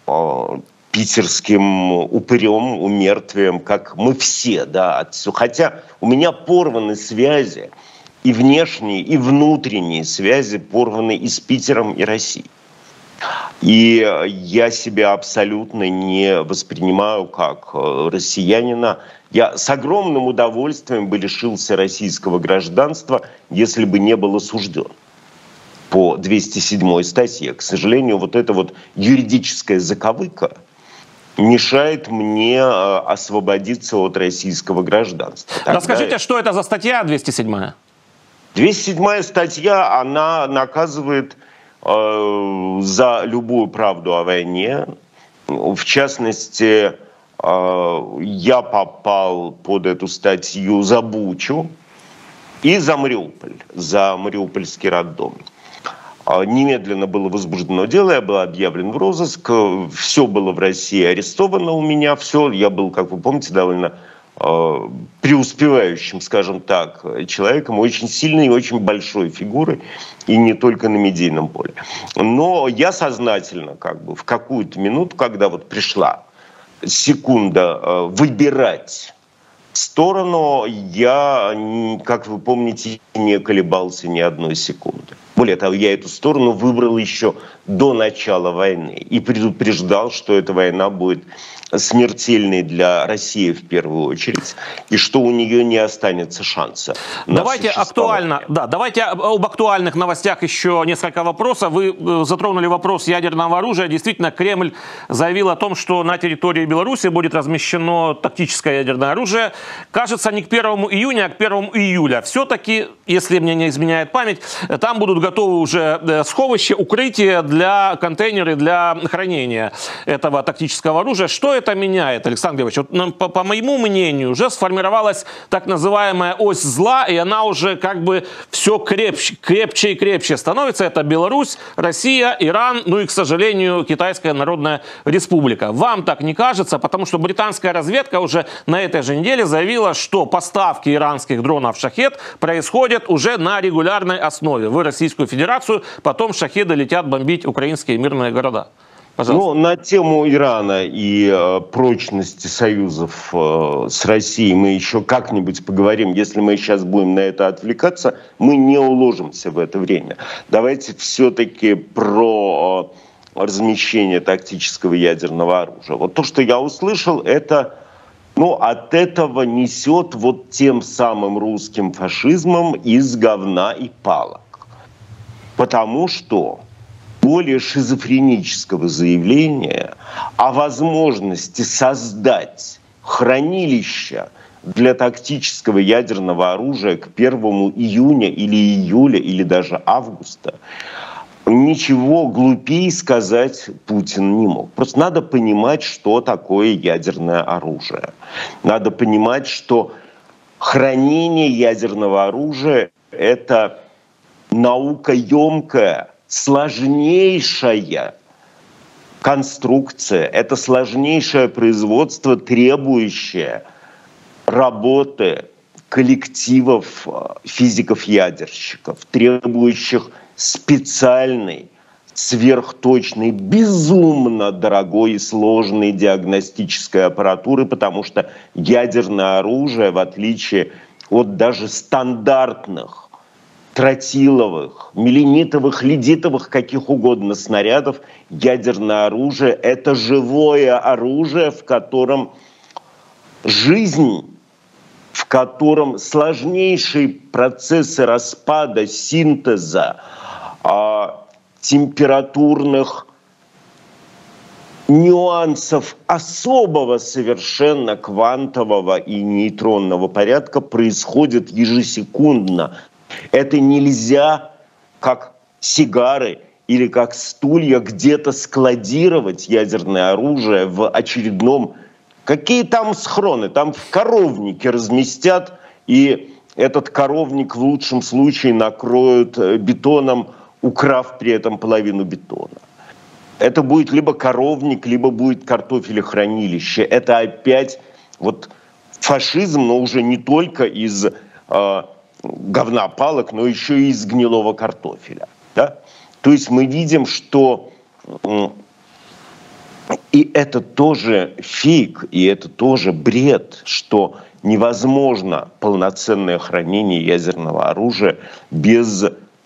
питерским упырем, умертвием, как мы все, да, отцу. Хотя у меня порваны связи, и внешние, и внутренние связи порваны и с Питером, и Россией. И я себя абсолютно не воспринимаю как россиянина. Я с огромным удовольствием бы лишился российского гражданства, если бы не был осужден по двести седьмой статье. К сожалению, вот эта вот юридическая заковыка мешает мне освободиться от российского гражданства. Тогда... Расскажите, что это за статья двести седьмая? двести седьмая статья, она наказывает э, за любую правду о войне. В частности, э, я попал под эту статью за Бучу и за Мариуполь, за Мариупольский роддом. Немедленно было возбуждено дело, я был объявлен в розыск, все было в России арестовано у меня, все, я был, как вы помните, довольно э, преуспевающим, скажем так, человеком, очень сильной и очень большой фигурой, и не только на медийном поле. Но я сознательно, как бы, в какую-то минуту, когда вот пришла секунда э, выбирать сторону, я, как вы помните, не колебался ни одной секунды. Более того, я эту сторону выбрал еще до начала войны и предупреждал, что эта война будет смертельной для России в первую очередь, и что у нее не останется шанса. Давайте актуально, да, давайте об актуальных новостях еще несколько вопросов. Вы затронули вопрос ядерного оружия. Действительно, Кремль заявил о том, что на территории Беларуси будет размещено тактическое ядерное оружие. Кажется, не к первому июня, а к первому июля. Все-таки, если мне не изменяет память, там будут готовы уже сховища, укрытия для контейнеры для хранения этого тактического оружия. Что это меняет, Александр Григорьевич? Вот, по, по моему мнению, уже сформировалась так называемая ось зла, и она уже как бы все крепче, крепче и крепче становится. Это Беларусь, Россия, Иран, ну и, к сожалению, Китайская Народная Республика. Вам так не кажется? Потому что британская разведка уже на этой же неделе заявила, что поставки иранских дронов «Шахед» происходят уже на регулярной основе в Российскую Федерацию. Потом «Шахеды» летят бомбить украинские мирные города. Пожалуйста. Ну, на тему Ирана и э, прочности союзов э, с Россией мы еще как-нибудь поговорим. Если мы сейчас будем на это отвлекаться, мы не уложимся в это время. Давайте все-таки про э, размещение тактического ядерного оружия. Вот то, что я услышал, это, ну, от этого несет вот тем самым русским фашизмом из говна и палок. Потому что более шизофренического заявления о возможности создать хранилище для тактического ядерного оружия к первому июня или июля или даже августа ничего глупее сказать Путин не мог. Просто надо понимать, что такое ядерное оружие. Надо понимать, что хранение ядерного оружия — это наукоемкая, сложнейшая конструкция, это сложнейшее производство, требующее работы коллективов физиков-ядерщиков, требующих специальной, сверхточной, безумно дорогой и сложной диагностической аппаратуры, потому что ядерное оружие, в отличие от даже стандартных тротиловых, миллинитовых, ледитовых, каких угодно снарядов, ядерное оружие — это живое оружие, в котором жизнь, в котором сложнейшие процессы распада, синтеза, температурных нюансов особого совершенно квантового и нейтронного порядка происходят ежесекундно. Это нельзя, как сигары или как стулья, где-то складировать ядерное оружие в очередном... Какие там схроны? Там в коровнике разместят, и этот коровник в лучшем случае накроют бетоном украв при этом половину бетона. Это будет либо коровник, либо будет картофелехранилище. Это опять вот фашизм, но уже не только из э, говна палок, но еще и из гнилого картофеля. Да? То есть мы видим, что э, и это тоже фейк, и это тоже бред, что невозможно полноценное хранение ядерного оружия без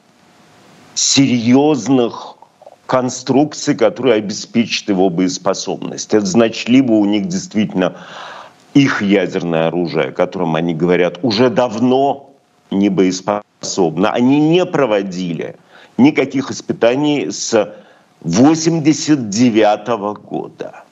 серьезных конструкций, которые обеспечат его боеспособность. Это значит, либо у них действительно их ядерное оружие, о котором они говорят, уже давно не боеспособно. Они не проводили никаких испытаний с восемьдесят девятого года.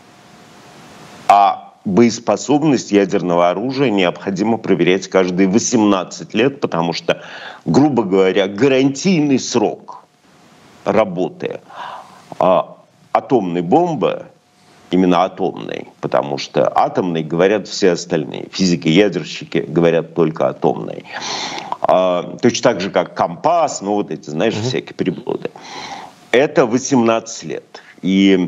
А боеспособность ядерного оружия необходимо проверять каждые восемнадцать лет, потому что, грубо говоря, гарантийный срок работы а, атомной бомбы, именно атомной, потому что атомной говорят все остальные. Физики-ядерщики говорят только атомной. А, точно так же, как компас, ну вот эти, знаешь, mm-hmm. всякие приблуды. Это восемнадцать лет. И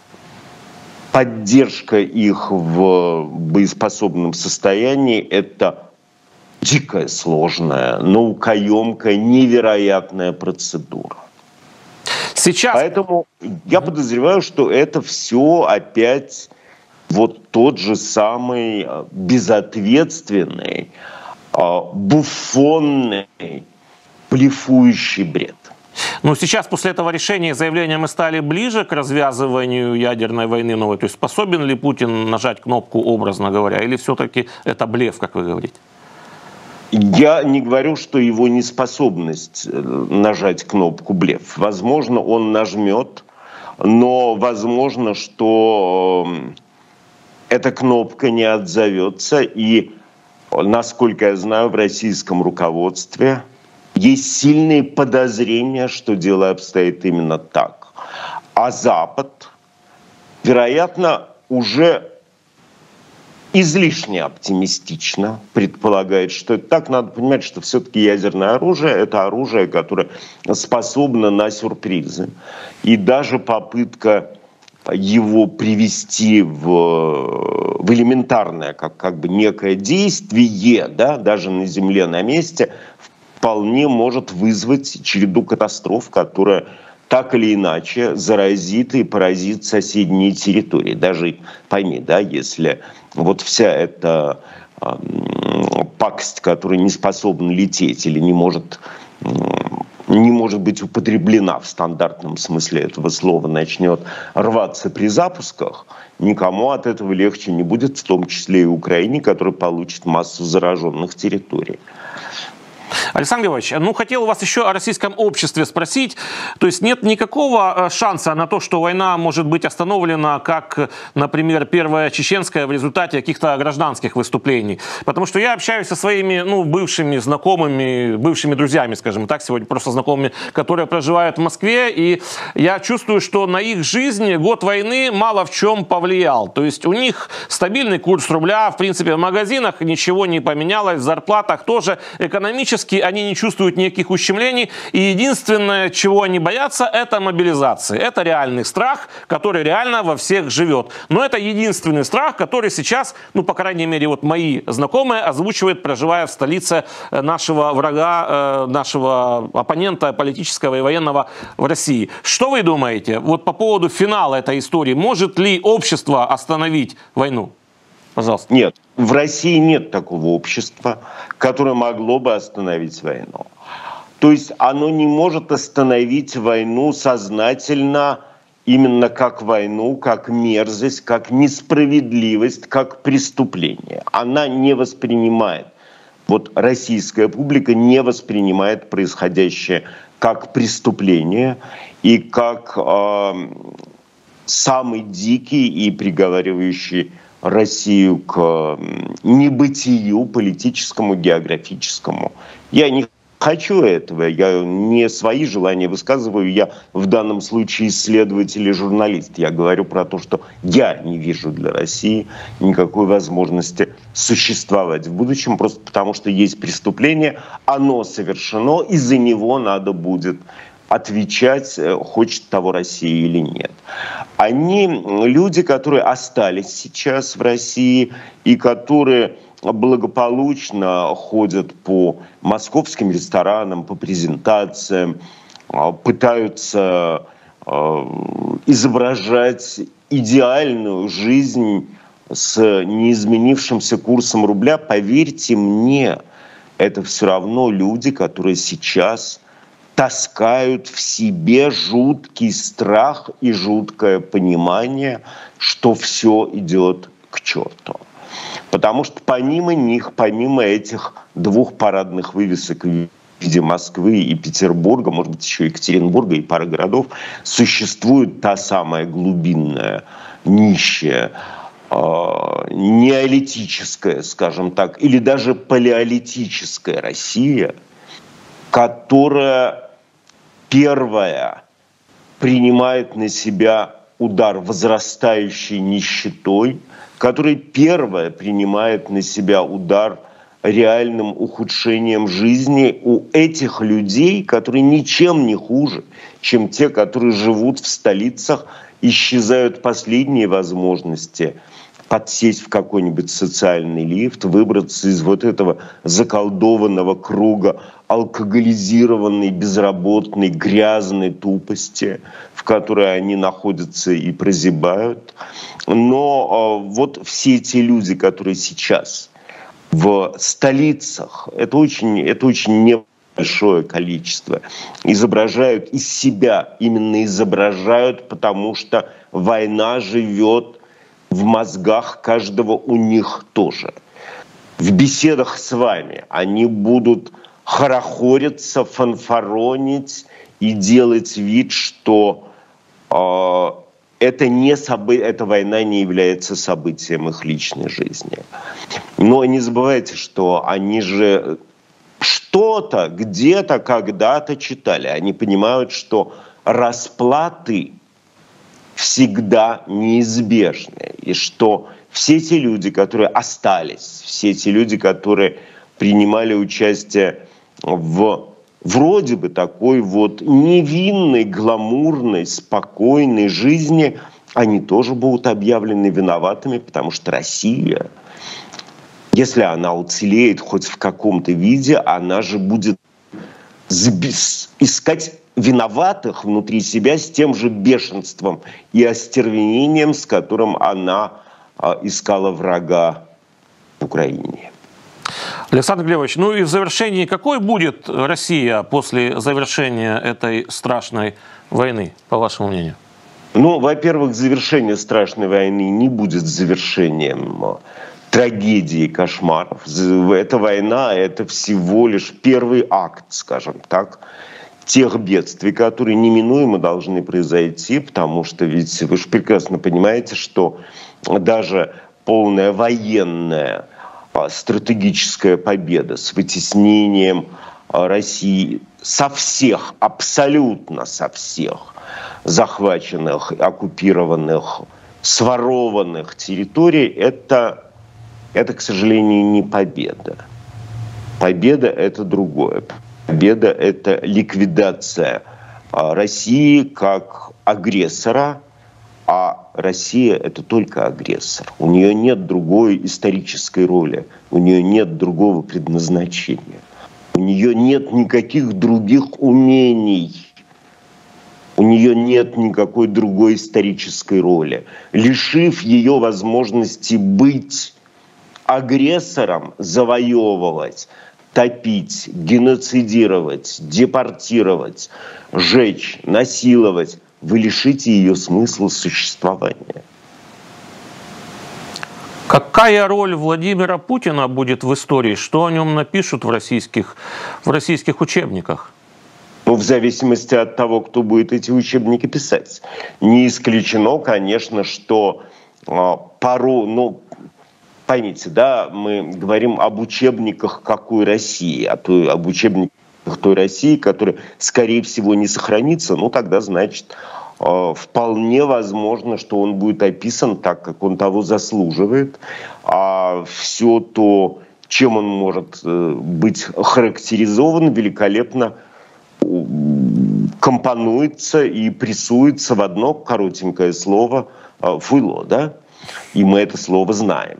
поддержка их в боеспособном состоянии – это дикая, сложная, наукоемкая, невероятная процедура. Сейчас... Поэтому я подозреваю, что это все опять вот тот же самый безответственный, буфонный, блефующий бред. Ну, сейчас после этого решения и заявления мы стали ближе к развязыванию ядерной войны новой. То есть способен ли Путин нажать кнопку, образно говоря, или все-таки это блеф, как вы говорите? Я не говорю, что его неспособность нажать кнопку блеф. Возможно, он нажмет, но возможно, что эта кнопка не отзовется. И, насколько я знаю, в российском руководстве есть сильные подозрения, что дело обстоит именно так. А Запад, вероятно, уже излишне оптимистично предполагает, что это так. Надо понимать, что все-таки ядерное оружие – это оружие, которое способно на сюрпризы. И даже попытка его привести в, в элементарное, как, как бы некое действие, да, даже на земле, на месте, вполне может вызвать череду катастроф, которая так или иначе заразит и поразит соседние территории. Даже, пойми, да, если вот вся эта э, пакость, которая не способна лететь или не может, э, не может быть употреблена в стандартном смысле этого слова, начнет рваться при запусках, никому от этого легче не будет, в том числе и Украине, которая получит массу зараженных территорий. Александр Георгиевич, ну хотел у вас еще о российском обществе спросить. То есть нет никакого шанса на то, что война может быть остановлена, как, например, Первая Чеченская в результате каких-то гражданских выступлений? Потому что я общаюсь со своими, ну, бывшими знакомыми, бывшими друзьями, скажем так, сегодня просто знакомыми, которые проживают в Москве, и я чувствую, что на их жизнь год войны мало в чем повлиял. То есть у них стабильный курс рубля, в принципе, в магазинах ничего не поменялось, в зарплатах тоже, экономически они не чувствуют никаких ущемлений, и единственное, чего они боятся, это мобилизации. Это реальный страх, который реально во всех живет. Но это единственный страх, который сейчас, ну, по крайней мере, вот мои знакомые озвучивают, проживая в столице нашего врага, нашего оппонента политического и военного в России. Что вы думаете вот по поводу финала этой истории? Может ли общество остановить войну? Пожалуйста. Нет, в России нет такого общества, которое могло бы остановить войну. То есть оно не может остановить войну сознательно, именно как войну, как мерзость, как несправедливость, как преступление. Она не воспринимает, вот российская публика не воспринимает происходящее как преступление и как э, самый дикий и приговаривающий Россию к небытию политическому, географическому. Я не хочу этого, я не свои желания высказываю, я в данном случае исследователь и журналист. Я говорю про то, что я не вижу для России никакой возможности существовать в будущем, просто потому что есть преступление, оно совершено, и за него надо будет отвечать, хочет того Россия или нет. Они люди, которые остались сейчас в России и которые благополучно ходят по московским ресторанам, по презентациям, пытаются изображать идеальную жизнь с неизменившимся курсом рубля. Поверьте мне, это все равно люди, которые сейчас таскают в себе жуткий страх и жуткое понимание, что все идет к черту. Потому что помимо них, помимо этих двух парадных вывесок в виде Москвы и Петербурга, может быть, еще Екатеринбурга и пара городов, существует та самая глубинная, нищая, э, неолитическая, скажем так, или даже палеолитическая Россия, которая первая принимает на себя удар возрастающей нищетой, которая первая принимает на себя удар реальным ухудшением жизни у этих людей, которые ничем не хуже, чем те, которые живут в столицах, исчезают последние возможности подсесть в какой-нибудь социальный лифт, выбраться из вот этого заколдованного круга алкоголизированной, безработной, грязной тупости, в которой они находятся и прозябают. Но э, вот все эти люди, которые сейчас в столицах, это очень, это очень небольшое количество, изображают из себя, именно изображают, потому что война живет в мозгах каждого у них тоже. В беседах с вами они будут хорохориться, фанфаронить и делать вид, что э, это не собы... эта война не является событием их личной жизни. Но не забывайте, что они же что-то где-то когда-то читали. Они понимают, что расплаты всегда неизбежны. И что все те люди, которые остались, все те люди, которые принимали участие в вроде бы такой вот невинной, гламурной, спокойной жизни, они тоже будут объявлены виноватыми, потому что Россия, если она уцелеет хоть в каком-то виде, она же будет искать виноватых внутри себя с тем же бешенством и остервенением, с которым она а, искала врага в Украине. Александр Глебович, ну и в завершении, какой будет Россия после завершения этой страшной войны, по вашему мнению? Ну, во-первых, завершение страшной войны не будет завершением трагедии, кошмаров. Эта война – это всего лишь первый акт, скажем так, тех бедствий, которые неминуемо должны произойти, потому что ведь вы же прекрасно понимаете, что даже полная военная стратегическая победа с вытеснением России со всех, абсолютно со всех захваченных, оккупированных, сворованных территорий, это, это, к сожалению, не победа. Победа – это другое. Победа – это ликвидация России как агрессора, а Россия – это только агрессор. У нее нет другой исторической роли, у нее нет другого предназначения, у нее нет никаких других умений, у нее нет никакой другой исторической роли. Лишив ее возможности быть агрессором, завоевывать, топить, геноцидировать, депортировать, жечь, насиловать, вы лишите ее смысла существования. Какая роль Владимира Путина будет в истории? Что о нем напишут в российских, в российских учебниках? Ну, в зависимости от того, кто будет эти учебники писать. Не исключено, конечно, что э, пару, ну, поймите, да, мы говорим об учебниках какой России, а то об учебниках той России, которая, скорее всего, не сохранится, ну, тогда, значит, э, вполне возможно, что он будет описан так, как он того заслуживает, а все то, чем он может э, быть характеризован, великолепно компонуется и прессуется в одно коротенькое слово «фуйло», да? И мы это слово знаем.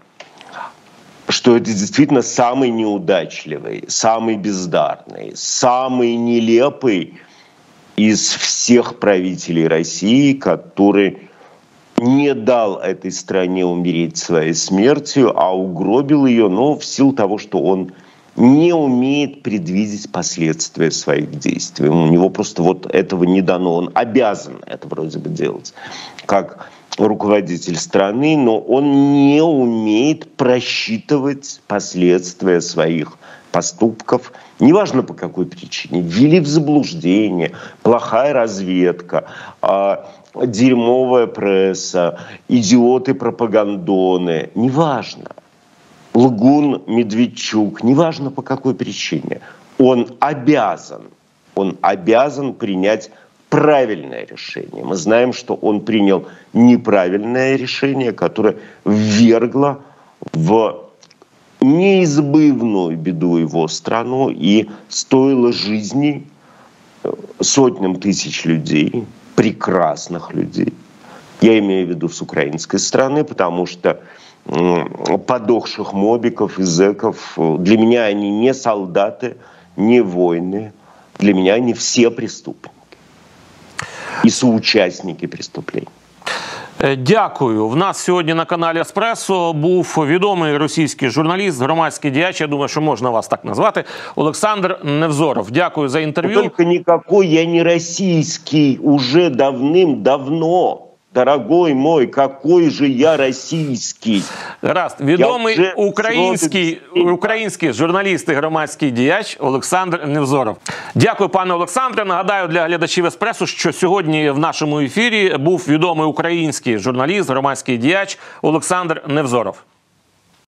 Что это действительно самый неудачливый, самый бездарный, самый нелепый из всех правителей России, который не дал этой стране умереть своей смертью, а угробил ее, но в силу того, что он не умеет предвидеть последствия своих действий. У него просто вот этого не дано. Он обязан это вроде бы делать, как руководитель страны, но он не умеет просчитывать последствия своих поступков, неважно по какой причине. Ввели в заблуждение, плохая разведка, дерьмовая пресса, идиоты-пропагандоны, неважно. Лгун, Медведчук, неважно по какой причине. Он обязан, он обязан принять правильное решение. Мы знаем, что он принял неправильное решение, которое ввергло в неизбывную беду его страну и стоило жизни сотням тысяч людей, прекрасных людей. Я имею в виду с украинской стороны, потому что подохших мобиков и зэков, для меня они не солдаты, не воины, для меня они все преступники і соучасники преступлень. Дякую. В нас сьогодні на каналі «Еспресо» був відомий російський журналіст, громадський діяч, я думаю, що можна вас так назвати, Олександр Невзоров. Дякую за інтерв'ю. Только никакой я не российский уже давным-давно. Дорогой мой, какой же я российский. Раз. Відомий український, український журналіст і громадський діяч Олександр Невзоров. Дякую, пане Олександре. Нагадаю для глядачів «Еспресо», що сьогодні в нашому ефірі був відомий український журналіст, громадський діяч Олександр Невзоров.